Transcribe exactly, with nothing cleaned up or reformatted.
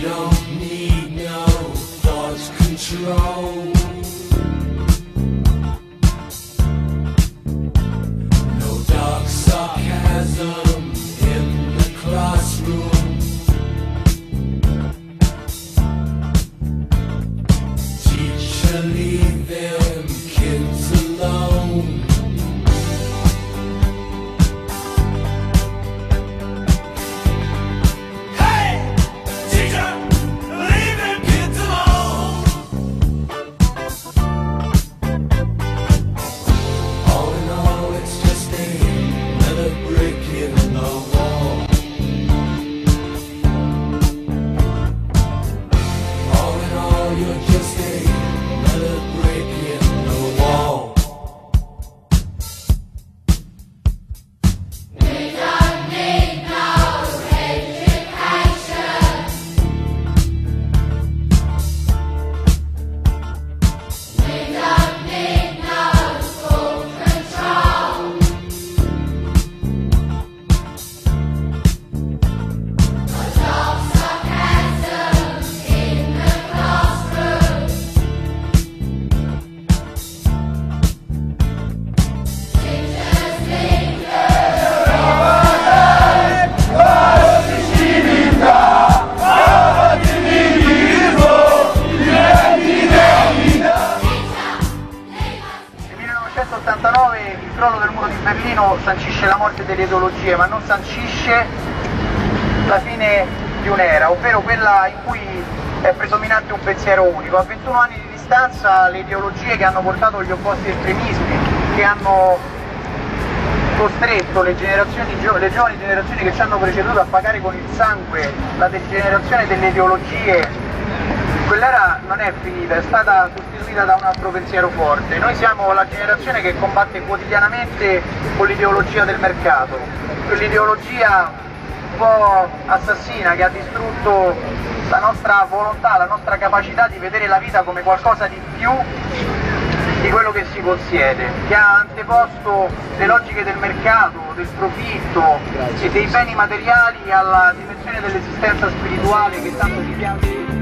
We don't need no thought control. No dark sarcasm in the classroom. Teacher, leave them kids alone. Il crollo del muro di Berlino sancisce la morte delle ideologie, ma non sancisce la fine di un'era, ovvero quella in cui è predominante un pensiero unico. A ventuno anni di distanza le ideologie che hanno portato gli opposti estremismi, che hanno costretto le, generazioni, le giovani generazioni che ci hanno preceduto a pagare con il sangue la degenerazione delle ideologie, quell'era non è finita, è stata sostituita da un altro pensiero forte. Noi siamo la generazione che combatte quotidianamente con l'ideologia del mercato, quell'ideologia un po' assassina che ha distrutto la nostra volontà, la nostra capacità di vedere la vita come qualcosa di più di quello che si possiede, che ha anteposto le logiche del mercato, del profitto e dei beni materiali alla dimensione dell'esistenza spirituale che tanto ci piace.